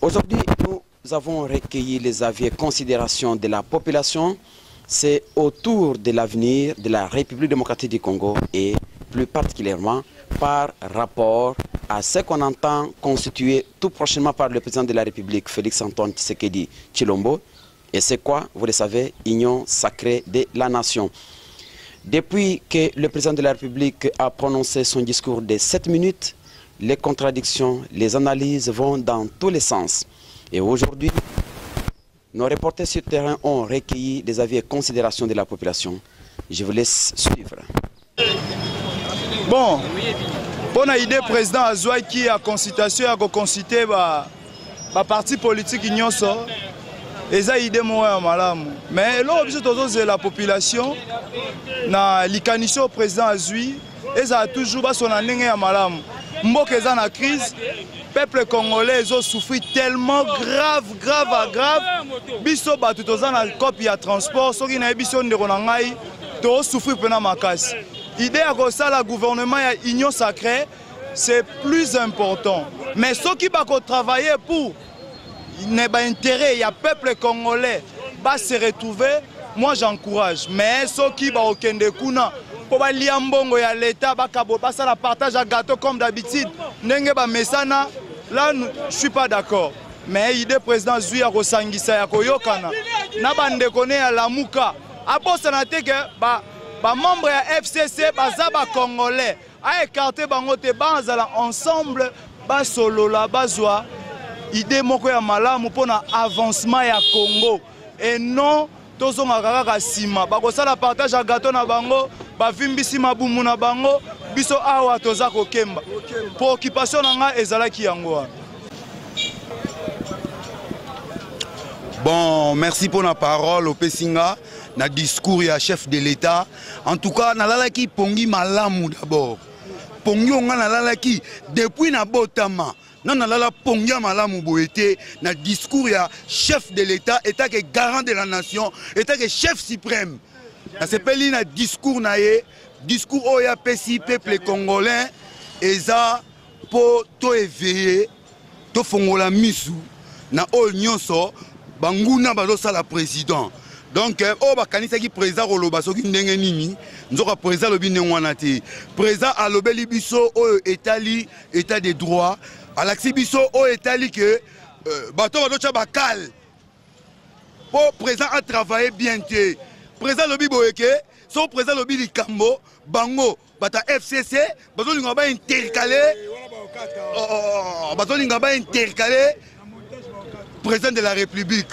Aujourd'hui, nous avons recueilli les avis et considérations de la population. C'est autour de l'avenir de la République démocratique du Congo et plus particulièrement par rapport à ce qu'on entend constituer tout prochainement par le président de la République, Félix-Antoine Tshisekedi Tshilombo. Et c'est quoi? Vous le savez, Union sacrée de la nation. Depuis que le président de la République a prononcé son discours de 7 minutes, les contradictions, les analyses vont dans tous les sens. Et aujourd'hui, nos reporters sur terrain ont recueilli des avis et considérations de la population. Je vous laisse suivre. Bon, pour l'idée président Azouai qui a consultation a consulté le parti politique Union sort. Et ça idée moi malamu. Mais l'objet de la population na l'icanition au président Azouai et ça a toujours son année à malamu. Mboka est en crise, le peuple congolais a souffert tellement grave. Biso batu toza na copie ya transport, soki na biso ndeko na ngai to souffrir pena makasi. Idée à ça la gouvernement ya union sacrée, c'est plus important. Mais ceux qui va travailler pour l'intérêt, il y a peuple congolais va se retrouver, moi j'encourage. Mais ceux qui va au kende kuna pour liambongo ya l'état bakabo ça la partage à gâteau comme d'habitude ndenge ba mesana là je suis pas d'accord. Mais l'idée président Zui a kosangisa ya koyokana na bande kone ya lamuka abosana te ke ba membre ya FCC baza ba congolais a écarté bango te banzala ensemble ba solola bazwa idée moko ya malamu pona avancement ya Congo et non tozonga kaka sima bakosala partage à gâteau na bango bavimbisi mabumu na bango biso awa toza kokemba préoccupation nanga ezalaki yango. Bon, merci pour la parole au Pessinga, na discours ya chef de l'État. En tout cas, nalalaki pongi malamu d'abord. Pongi onga nalalaki depuis na botama. Non, nalala pongi malamu boete na discours ya chef de l'État, état que garant de la nation, état que chef suprême. Na sepeli na discours na ye, discours oya pesi peuple congolais eza po to éveiller, to fongola misu na ol nyonso. Banguna bazosa la président. Donc, oh bakanisa ki président roloba soki ndenge nini, nzoka président lobi ndengwana te. Président alobeli biso o étali état de droit, alaxi biso o étali que bato bazocha bakal. Po président a travaillé bien te. Président lobi boyeke, son président lobi likambo, bango bata FCC, bazo linga ba intercaler. Bazo linga ba intercaler. Président de la République.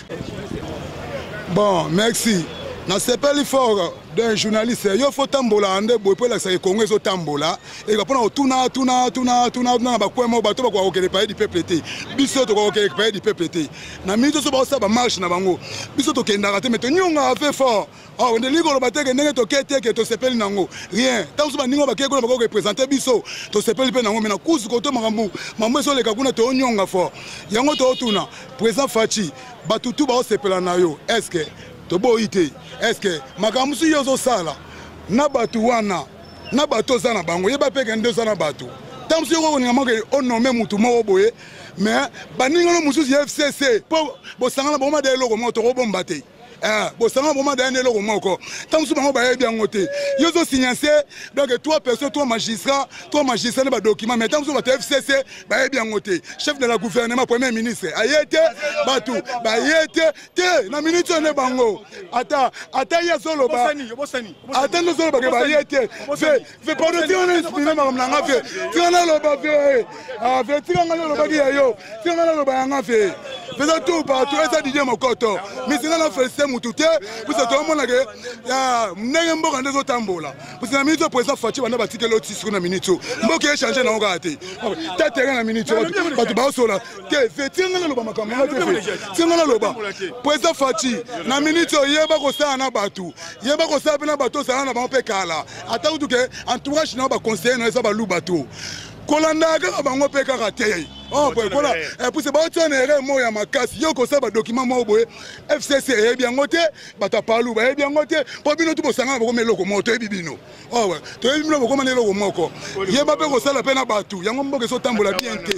Bon, merci. Dans ce pays fort d'un journaliste, il faut tambola ande boipo la c'est Congo so tambola et quand on tuna na bakwa mo bato bakwa okele pays du peuple té. Biso to ko okele pays du peuple té. Na minute so ba sa ba marche na bango. Biso to kenda raté mais to nyonga a fait fort. Oh, on est libre ba te ndenge to kete ke to sepeli nango. Rien. Tant so ba ningo ba keko ba ko représenter biso. To sepeli pe nango mais na kuzu ko to makambu. Mambo so le kakuna to nyonga fort. Yango to tuna. Président Fachi, batutu ba sepela na yo. Est-ce que est-ce que makamusu yozo sala na batu wana na bato zana bango yeba peke ndo zana batu tamsu yoko ni ngamoke onome mutu moko boye mais baninga no mususu FCC po bosangana boma de loko moto ko bomba te bosangana boma de loko moko tamsu bango ba yebi angote yozo signacé donc 3 personnes 3 magistrats ba documents mais tamsu ba FCC ba yebi angote chef de la gouvernement premier ministre ayete batu ba yete te na minute ne bango ata ya solo ba ata no solo ba ba yete fait produire on inspiré ma nganga fait tirana lo ba fait fait tirana lo ba yo tirana lo ba nganga fait faisant tout partout ça DJ Mokoto mais c'est là fait c'est mututé pour ça tout le monde que ya ndenge mboka ndezo tambola pour ça minute président Fachi bana batike l'autre sur na minute mboka échanger na ngati ta terrain na minute batu ba sola te fait tirana lo ba makamanga te tirana lo ba président Fachi na minute yeba ko sa na batu yeba ko sa na bato sa na ba pe kala ata utu ke entourage na ba conseiller na sa ba lu bato kolanda ka bango pe ka te. Oh, voilà. Et puis c'est pas un erreur moi ya makasi. Yo ko sa ba document mo boye. FCC e bien ngote, bata palu ba e bien ngote. Po bino tu bosanga ba ko meloko mo to e bibino. Oh ouais. To e bibino ba ko manelo ko moko. Ye ba pe ko sala pe na batu. Yango mboke so tambola bien te.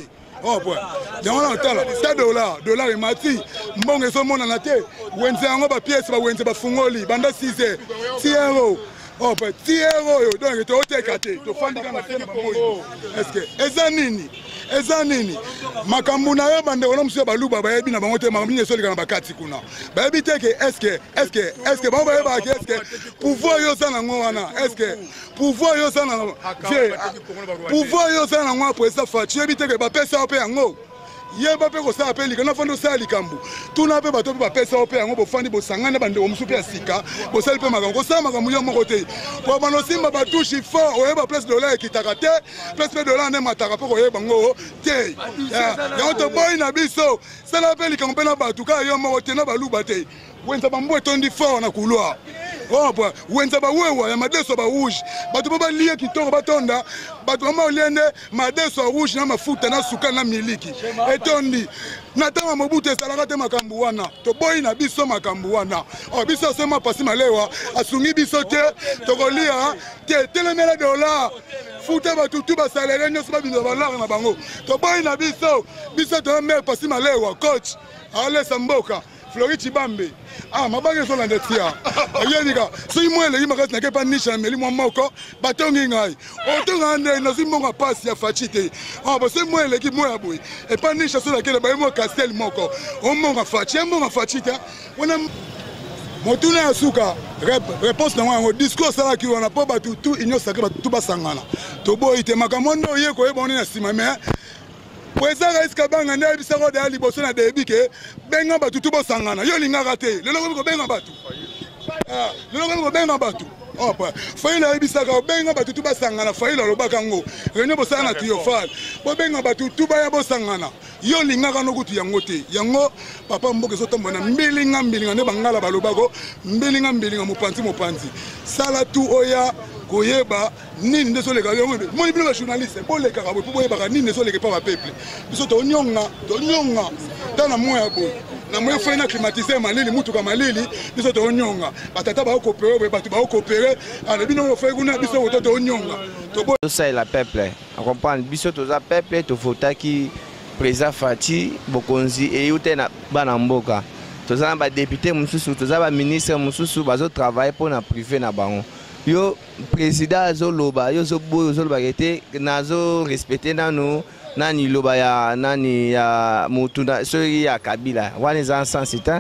Oh point. Yango na tala, c'est dollar et mati. Mbongo so mona na te. Wenze yango ba pièce ba wenze ba fungoli, banda 6 €. Oh point, 10 €. Donc to otekate, to fandika na tena ba moyo. Est-ce que ezanini makambo na yo bande ona musu ba luba ba yebi na bango te makambo ni so likana bakati kuna. Ba yebi te ke est-ce que ba ba yeba ke est-ce que pouvoir yo sana ngo wana est-ce que pouvoir yo sana pouvoir yo sana ngo après ça fa tu yebi te ke ba pesa ope yango yeba pe ko sa pe likana fando sa likambu tuna pe bato pe ba pesa ope yango bo fandi bo sangana bande o musu pe sika bo sel pe makambo sa makambo yo moko te ko bano simba ba touche fort o yeba place dollar kitaka te place pe dollar ne mataka pe ko yeba ngo te ya to boy na biso sala pe likambo pe na batu ka yo moko te na baluba te wenza bambo etondi fort na couloir. Oh, wenza ba wewa ya madeso ba rouge. Batu baba liye kitoko batonda. Batu mama oliende madeso rouge na mafuta na suka na miliki. Etondi. Natanga mobutu esalaka te makambu wana. To boy na biso makambu wana. Oh biso sema pasi malewa. Asungi biso te. Tokolia te telemela dollar. Futa batu tu ba salaire nyoso ba binza ba lar na bango. To boy na biso. Biso to mer pasi malewa coach. Ale Samboka. Flori Chibambe. Ah, mabage so la ndetia. Ayedika, so imwele yimakasi na kepa nisha meli mwa moko, batongi ngai. Otonga ande na simbonga pasi ya fachite. Ah, bo se mwele ki mwa boy. E pa nisha so la kele ba mo castel moko. Omonga fachi, omonga fachite. Wana motuna ya suka. Réponse na wango discours sala ki wana po batu tu inyo sakre batu basangana. To boy te makamondo ye ko eboni na sima me. Président iska banga na bisako de ali boso na debike benga batu tu bosangana yo linga raté lelo ko benga batu lelo ko benga batu opa faila bisaka benga batu tu basangana faila lobaka ngo renyo bosana triomphal bo benga batu tu baya bosangana yo linga kana kutu yango te yango papa mboke so tomona mbilinga ne bangala balobako mbilinga mopanzi sala tu oya koyeba nini ndeso leka yo moni bino ba journaliste bo leka ka bo boyeba ka nini ndeso leka pa ba peuple biso to nyonga tana moya bo na moya fena climatiser malili mutuka malili biso to nyonga batata ba coopérer ba tu ba coopérer ala bino mo fa kuna biso to nyonga to bo ça la peuple on comprend biso to za peuple to fotaki président Fati Bokonzi et utena bana mboka to za ba député mususu to za ba ministre mususu bazo travailler pour na privé na bango. Yo président Zoloba yo zobo Zoloba était nazo respecté nanu nani loba ya nani ya mutunda so ya Kabila waneza sensita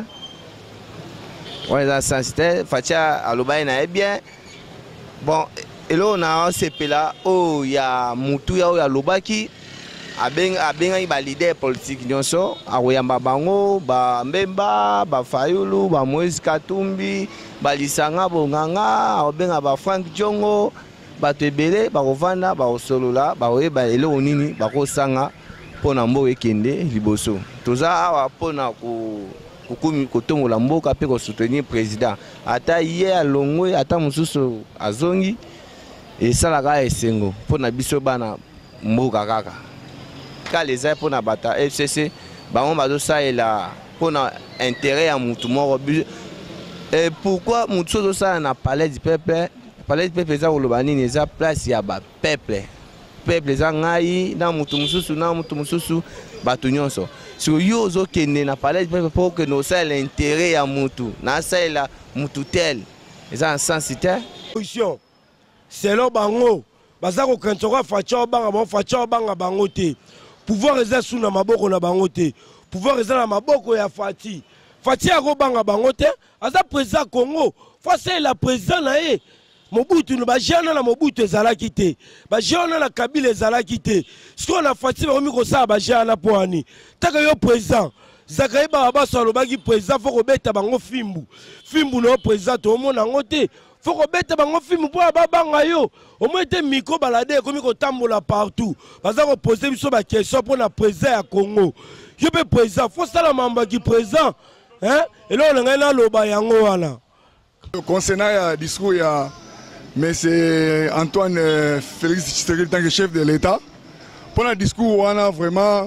facha aloba na bien bon elo na sepela o ya mutu ya lobaki abenga ba leader politique nyonso akoyamba bango ba Mbemba ba Fayulu ba Moïse Katumbi balisanga bonganga obenga ba Frank Jongo bato ebele bakovanda bakosolola bakoyeba eloko nini bakosanga mpona mboka ekende liboso toza awa mpona kotongola mboka mpe kosoutenir président ata ye alongwe ata mosusu azongi esalaka esengo mpona biso bana mboka kaka kala eza mpona bata FCC bango bazosalela mpona intérêt ya mutu moko. Et pourquoi Moutso ça na palais du peuple eza koloba nini eza place ya ba peuple eza ngai na mutu mususu bato nyonso so yo zo kende na palais du peuple pour que no ça l'intérêt ya mutu na ça la mutu tel eza en sensité position selon bango baza ko kantoka facha banga bango te pouvoir eza suna maboko na bango te pouvoir eza na maboko ya Fati ako banga bangote, aza président Congo, face la président na ye. Mobutu no ba jana na Mobutu ezalaki te. Ba jana na Kabila ezalaki te. Siko na Fati ba komiko sa ba jana poani. Taka yo président. Zakaye ba baso lobaki président foko beta bango fimbu. Fimbu no président to mona ngote. Foko beta bango fimbu po ba banga yo. Au moins te miko balade komiko tambola partout. Baza ko poser biso ba question pour na président ya Congo. Yo be président, faut ça la mamba qui président. Et là, on a un loba yango wana. Concernant le discours, il y a M. Antoine Félix Tshisekedi en tant que chef de l'État. Pour le discours, on a vraiment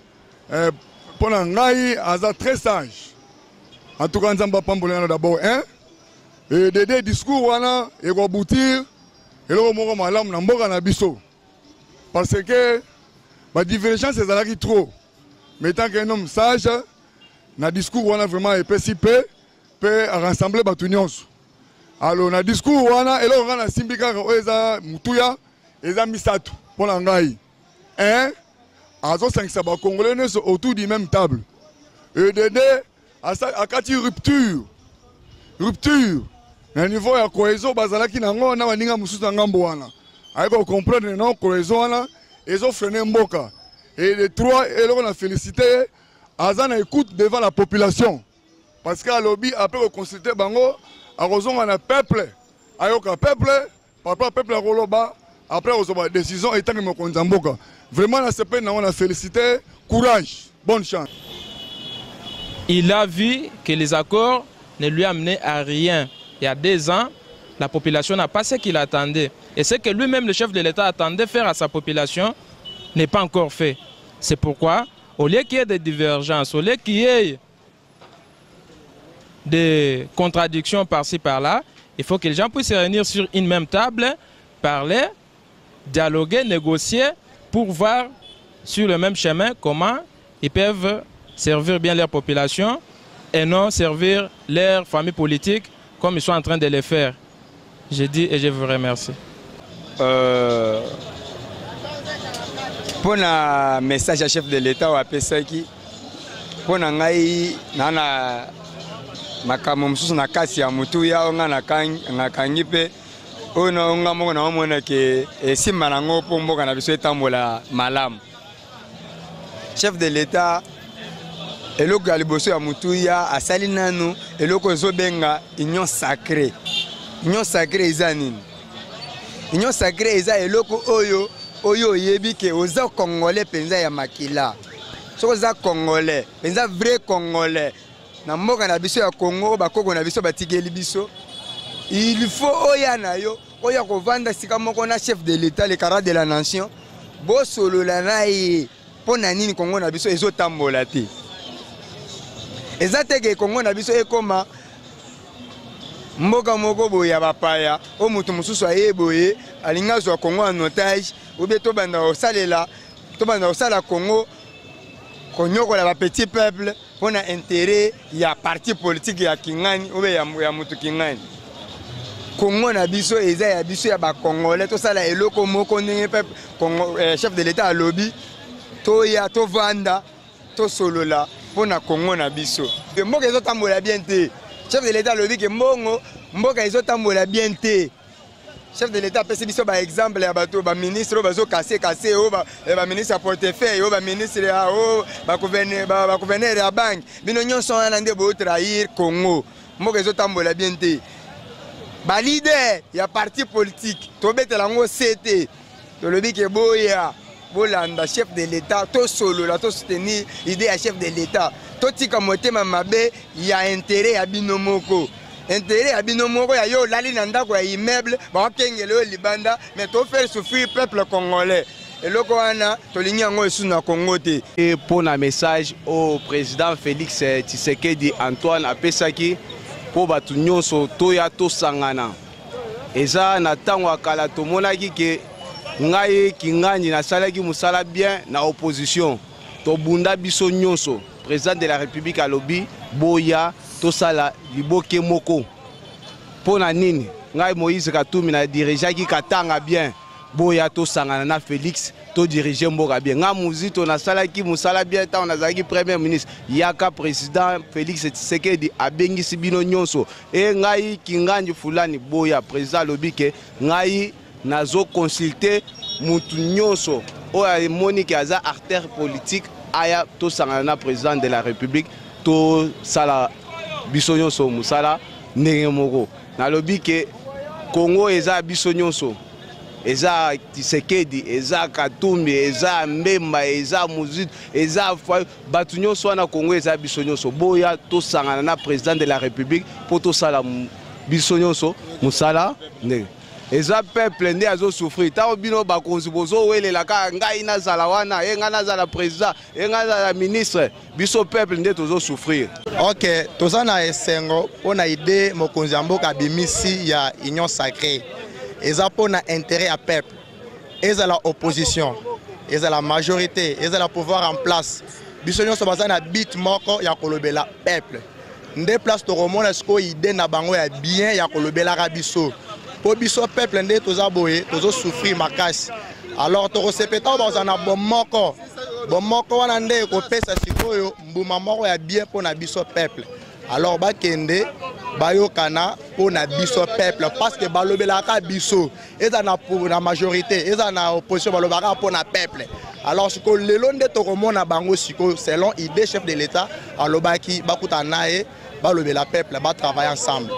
pour l'angaï, on très sage. En tout cas, on a pas d'abord un. Et des discours, on a et aboutir. Et là, on a malam na mboka na biso. Parce que La divergence est trop. Mais tant qu'un homme sage, le discours on a vraiment épais peut rassembler les gens. Alors, le discours on a, et là on a Simbika, Eza Mutuya, Eza Misatu, pour l'angaï. Un, à 5 Congolais autour du même table. Et de deux, à 4 rupture. Rupture. À niveau de la cohésion, bazalaki nango na waninga mususu ngambo wana. Ayeko comprendre non cohésion wana, ils ont freiné mboka. Et les trois, on a félicité, Azan écoute devant la population. Parce qu'à lobby, après on consulter bango, à raison on a peuple, ayoka peuple, papa peuple à Roloba, après on a décision et tant que mon mboka. Vraiment la CP on a félicité, courage, bonne chance. Il a vu que les accords ne lui amenaient à rien. Il y a 2 ans, la population n'a pas ce qu'il attendait. Et ce que lui-même, le chef de l'État, attendait faire à sa population, n'est pas encore fait. C'est pourquoi, au lieu qu'il y ait des divergences, au lieu qu'il y ait des contradictions par-ci, par-là, il faut que les gens puissent se réunir sur une même table, parler, dialoguer, négocier, pour voir sur le même chemin comment ils peuvent servir bien leur population et non servir leur famille politique comme ils sont en train de le faire. Je dis et je vous remercie. Pour un message à chef de l'État ou à Pesaki, pour un nana makamomsus na kasi ya mutuya onga na kangipe ono onga moko na omona ke simba nango po mboka na biso etambola malamu. Chef de l'État eloko ya liboso ya mutuya asali nanu eloko ezobenga union sacrée. Union sacrée eza nini? Union sacrée eza eloko oyo yebi ke oza congolais penza ya makila. Soko za congolais, penza vrai congolais. Na mboka na biso ya Congo bakoko na biso batigeli biso. Il faut oya na yo, oya ko vanda sika moko na chef de l'État le cara de la nation. Bo solo la nai pona nini Congo na biso ezotambola te. Ezate ke Congo na biso ekoma mboka moko boya bapaya o mutu mususu ayeboye alinga zo Congo en otage obe to banda osala Congo konyokola ba petit peuple pona intérêt ya parti politique ya kingani obe ya mutu kingani. Congo na biso eza ya biso ya ba congolais to sala eloko moko ndenge peuple chef de l'État lobby to ya to vanda to solola pona Congo na biso. Mboka ezotambola bien te. Chef de l'État lobby ke mbongo mboka ezotambola bien te. Chef de l'État pesi biso ba exemple ya bato ba ministre bazo casser o ba ministre à portefeuille o ba ministre ya o ba gouverneur ya banque bino nyonso wana nde bo trahir Congo. Mboka ezotambola bien te. Ba leader ya parti politique to betela ngo CT to lobby ke boya bolanda chef de l'État to solo la to soutenir idée ya chef de l'État to tika motema mabe ya intérêt ya binomoko. Intérêt à binomoko ya yo lali na ndako ya immeuble ba kengele o libanda mais to faire souffrir peuple congolais et loko wana to linyango esu na Congo te. Et pour un message au président Félix Tshisekedi Antoine apesaki po batu nyonso toya to sangana eza na tango akala tomonaki ke ngai kinganyi nasalaki musala bien na opposition to bunda biso nyonso président de la République alobi boya tosala liboke moko pona nini ngai Moïse Katumbi na dirigeaki katanga bien boya tosangana na Félix to diriger mboka bien nga muzito nasalaki musala bien ta onazaki premier ministre yaka président Félix Tshisekedi abengisi bino nyonso e ngai kinganji fulani boya président lobike ngai nazo consulter mutu nyonso oya monique aza artère politique aya tosangana na président de la République to sala biso nyonso musala ndenge moko nalobi ke Congo eza biso nyonso eza Tshisekedi eza Katumbi eza Mbemba eza Muzito eza batu nyonso wana Congo eza biso nyonso boya tosangana na président de la République po tosala biso nyonso musala ndenge eza peuple nde azo souffrir ta bino bakonzi bozo welela ka ngai nazala wana e ngai nazala président e ngai nazala ministre biso peuple nde tozo souffrir. OK, tozana esengo pona idée mokonzi mboka bimisi ya union sacrée eza pona intérêt à peuple eza la opposition et la majorité, et la pouvoir en place. Biso nyonso baza na bit moko ya kolobela peuple. Nde place to romona sko idée na bango ya bien ya kolobela ka biso. Po biso peuple nde toza boye, tozo souffrir makasi. Alors to resepeta baza na bon moko wana nde ko pesa sikoyo mbuma moko ya bien po na biso peuple. Alors bakende bayokana po na biso peuple parce que balobela ka biso eza na pour la majorité eza na opposition balobaka po na peuple. Alors siko lelo nde to komona bango siko selon idée chef de l'état alobaki bakuta nae balobela peuple ba travailler ensemble.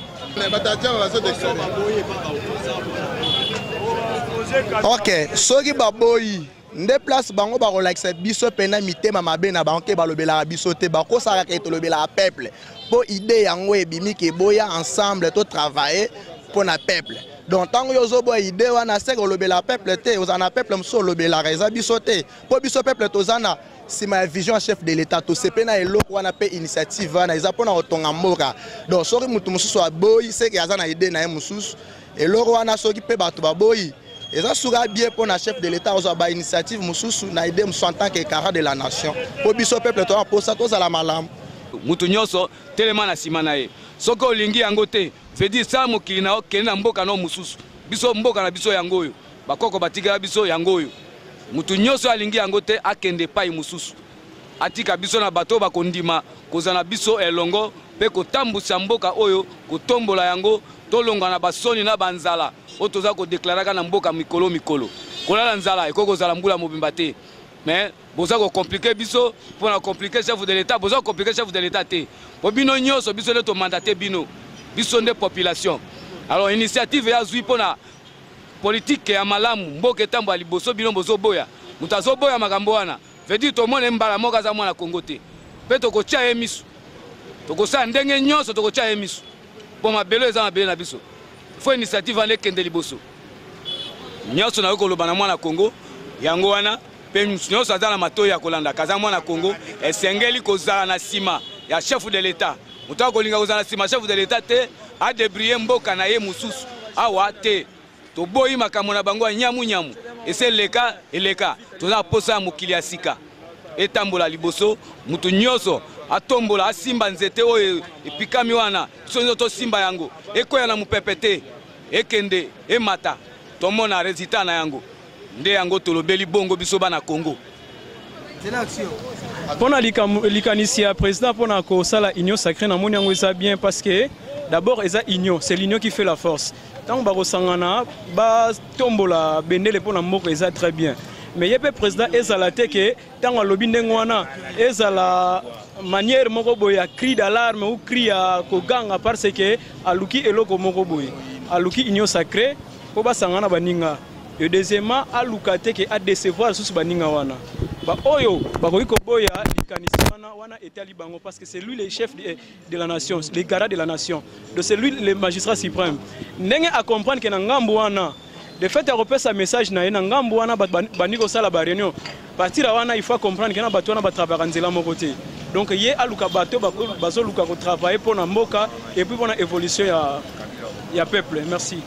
OK, soki baboyi nde place bango ba relaxer biso pena mitema mabe na bango ke balobela biso te bako saka ke to lobela peuple po idée yango ebimi ke boya ensemble to travailler pour na peuple. Donc tant yo zo boya idée wana se ko lobela peuple te ozana peuple mso lobela reza biso te po biso peuple tozana si ma vision chef de l'état to sepena eloko wana pe initiative wana eza pona otonga mboka. Donc soki mutu mususu aboyi se ke azana idée na ye mususu eloko wana soki pe bato baboyi eza sura bien pour na chef de l'état ozo ba initiative mususu na idée musu en tant que garant de la nation po biso peuple to pour ça to za malamu mutu nyonso telema na sima na ye soki olingi yango te veut dire ça mokili na okende na mboka no mususu biso mboka na biso yango oyo bakoko batikela biso yango oyo mutu nyonso alingi yango te akende pai mususu atika biso na bato bakondima kozana biso elongo pe kotambusa mboka oyo kotombola yango tolonga na basoni na banzala otoza ko déclarer na mboka mikolo kolala nzala ekoko zala mbula mobimba te mais boza ko compliquer biso pour na compliquer chef de l'état boza ko compliquer chef de l'état te po bino nyonso biso le to mandater biso nde population. Alors initiative ya zui pona politique ya malamu mboka etambo ya liboso bino bozo boya mutazo boya makambo wana veut dire to mona mbala moka za mwana Kongo te pe to ko tia emisu to ko sa ndenge nyonso to ko tia emisu po mabelo eza mabelo na biso faut initiative ane kende liboso nyonso na ko lobana mwana Kongo yango wana pe nyonso azala matoya ya kolanda kaza mwana Kongo esengeli kozala na sima ya chef de l'état mutako kolinga kozala na sima chef de l'état te a débrier mboka na ye mususu awa te to boyi makambo na bango nyamu ese eleka toza posa mokili ya sika etambola liboso mutu nyonso atombola asimba nzete oyo epikami wana sonzo to simba yango ekoya na mupepete ekende emata tomona resultat na yango nde yango tolobeli bongo biso bana Congo. Pona likanisi ya président pona ko sala union sacrée na moni yango eza bien parce que d'abord eza union, c'est l'union qui fait la force. Tant ba sangana ba tombola bendele pona moko eza très bien. Mais yepé président ezala te ke tant lobi ndengwana ezala manière moko boya cri d'alarme ou cri ya koganga parce que aluki eloko moko boye aluki union sacrée po ba sangana baninga. Et deuxièmement aluka te ke a décevoir sous baninga wana. Ba oyo bakoki koboya likanisi wana etali bango parce que c'est lui le chef de la nation, le garant de la nation. Donc c'est lui le magistrat suprême. Ndenge a comprendre que na ngambo wana de fait européen sa message na ngambo wana baniko sala ba réunion. Partir wana il faut comprendre que na bato wana ba travailler nzela moko te. Donc ye aluka bato bazo luka ko travailler pour na mboka et puis pour na évolution ya peuple. Merci.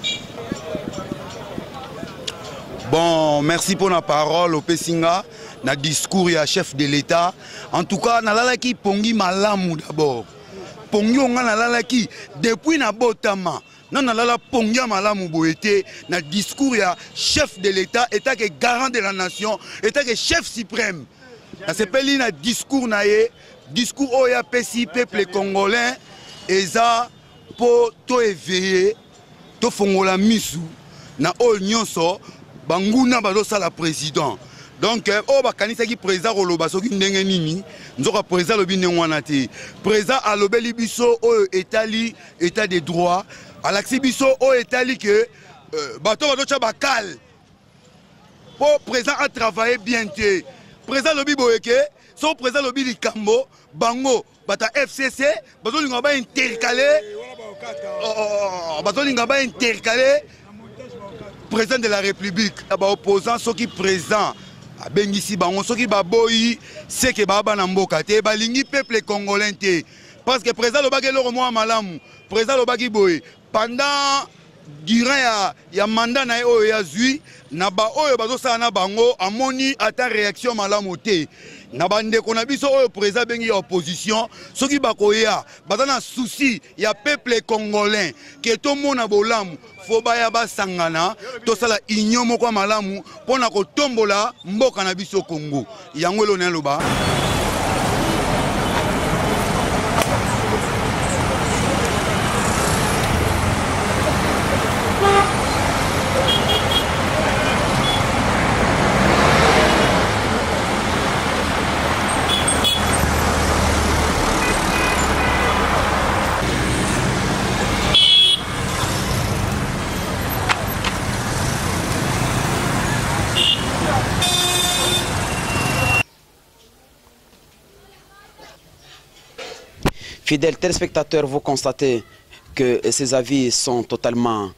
Bon, merci pour la parole au Pessinga, na discours ya chef de l'État. En tout cas, na lalaki pongi malamu d'abord. Pongi onga na lalaki depuis na botama. Non na lala pongi malamu boete na discours ya chef de l'État, état que garant de la nation, état que chef suprême. Na sepeli na discours na ye, discours oya pesi peuple congolais eza po to éveiller, to fongola misu na ol nyonso. Banguna bazosa la président. Donc o bakanisa ki président koloba soki ndenge nini nzoka président lobi ndengwana te. Président alobeli biso o etali état de droit, alaxi biso o etali que bato bazocha bakal. Po président a travaillé bien te. Président lobi boyeke, so président lobi likambo bango bata FCC bazolinga ba intercaler. Bazolinga ba intercaler président de la République, opposant ceux qui présent à Bengisi Bango, ceux qui baboyi, c'est que baba namboka te, balingi peuple congolais te. Parce que président le bagay le mois malamu, président le bagay boy, pendant durant ya mandat na oyo ya zui na ba oyo bazosala na bango amoni ata réaction malamu te na bandeko na biso oyo président bengi ya opposition soki bakoya baza na souci ya peuple congolais ke tomona bolamu fo baya basangana tosala union moko ya malamu mpona kotombola mboka na biso Congo yango elo na loba. Fidèles téléspectateurs, vous constatez que ces avis sont totalement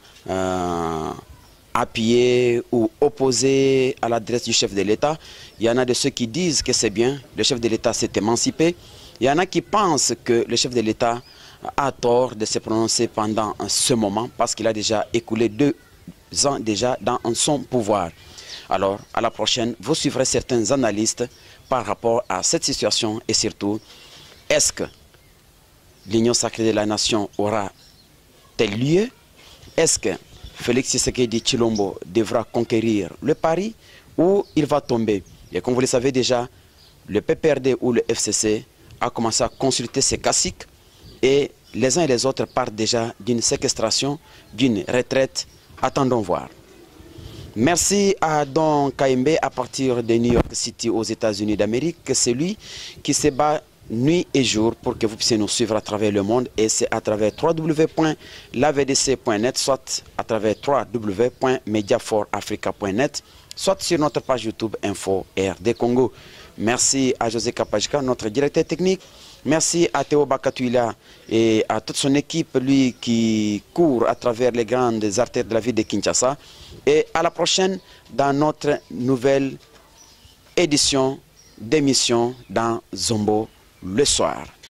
appuyés ou opposés à l'adresse du chef de l'État. Il y en a de ceux qui disent que c'est bien, le chef de l'État s'est émancipé. Il y en a qui pensent que le chef de l'État a tort de se prononcer pendant ce moment parce qu'il a déjà écoulé 2 ans déjà dans son pouvoir. Alors, à la prochaine, vous suivrez certains analystes par rapport à cette situation et surtout, est-ce que l'Union sacrée de la nation aura-t-elle lieu? Est-ce que Félix Tshisekedi Tshilombo devra conquérir le pari ou il va tomber? Et comme vous le savez déjà, le PPRD ou le FCC a commencé à consulter ses caciques et les uns et les autres partent déjà d'une séquestration, d'une retraite. Attendons voir. Merci à Don Kaimbe à partir de New York City aux États-Unis d'Amérique. C'est lui qui se bat nuit et jour pour que vous puissiez nous suivre à travers le monde et c'est à travers www.lavdc.net soit à travers www.mediaforafrica.net soit sur notre page YouTube Info RD Congo. Merci à José Kapajka, notre directeur technique. Merci à Théo Bakatuila et à toute son équipe, lui qui court à travers les grandes artères de la ville de Kinshasa. Et à la prochaine dans notre nouvelle édition d'émission dans Zombo le soir.